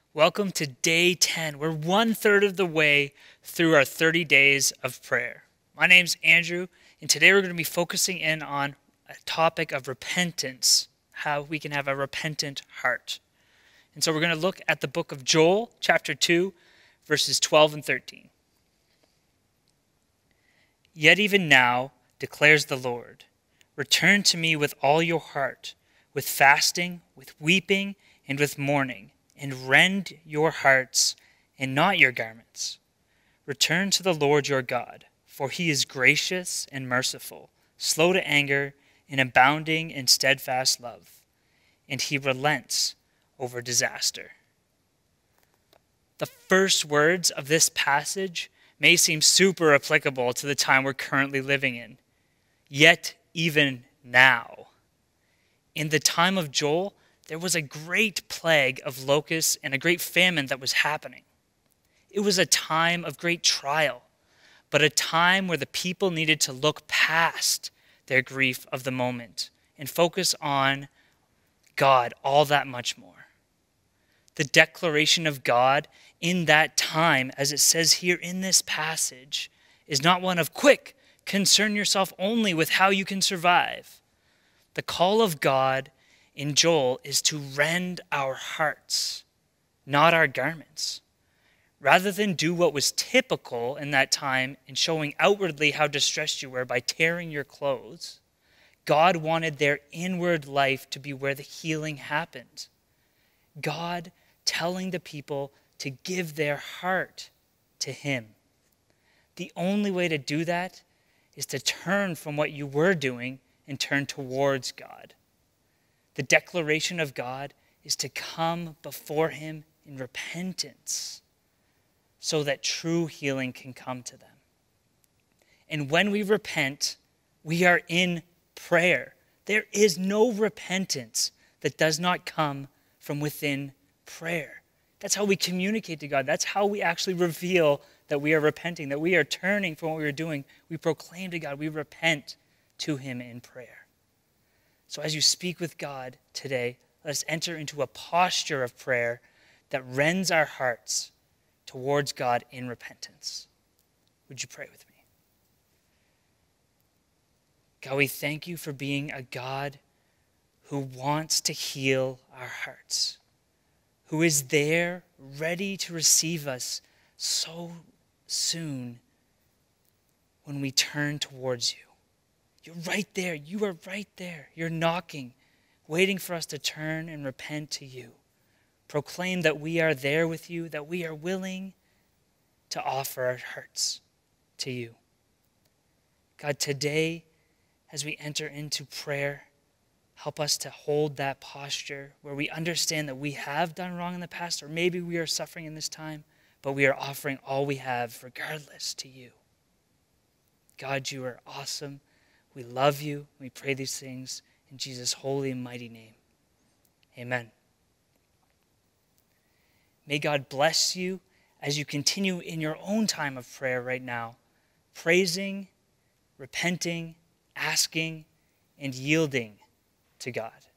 Welcome to day 10. We're 1/3 of the way through our 30 days of prayer. My name's Andrew, and today we're going to be focusing in on a topic of repentance, how we can have a repentant heart. And so we're going to look at the book of Joel, chapter 2, verses 12 and 13. Yet even now, declares the Lord, return to me with all your heart, with fasting, with weeping, and with mourning, and rend your hearts and not your garments. Return to the Lord your God, for he is gracious and merciful, slow to anger, and abounding in steadfast love, and he relents over disaster. The first words of this passage may seem super applicable to the time we're currently living in. Yet even now. In the time of Joel, there was a great plague of locusts and a great famine that was happening. It was a time of great trial, but a time where the people needed to look past their grief of the moment and focus on God all that much more. The declaration of God in that time, as it says here in this passage, is not one of quick, concern yourself only with how you can survive. The call of God in Joel is to rend our hearts, not our garments. Rather than do what was typical in that time in showing outwardly how distressed you were by tearing your clothes, God wanted their inward life to be where the healing happened. God telling the people to give their heart to him. The only way to do that is to turn from what you were doing and turn towards God. The declaration of God is to come before him in repentance so that true healing can come to them. And when we repent, we are in prayer. There is no repentance that does not come from within prayer. That's how we communicate to God. That's how we actually reveal that we are repenting, that we are turning from what we are doing. We proclaim to God, we repent to him in prayer. So as you speak with God today, let us enter into a posture of prayer that rends our hearts towards God in repentance. Would you pray with me? God, we thank you for being a God who wants to heal our hearts, who is there ready to receive us so soon when we turn towards you. You're right there. You are right there. You're knocking, waiting for us to turn and repent to you. Proclaim that we are there with you, that we are willing to offer our hearts to you. God, today, as we enter into prayer, help us to hold that posture where we understand that we have done wrong in the past, or maybe we are suffering in this time, but we are offering all we have regardless to you. God, you are awesome. We love you. We pray these things in Jesus' holy and mighty name. Amen. May God bless you as you continue in your own time of prayer right now, praising, repenting, asking, and yielding to God.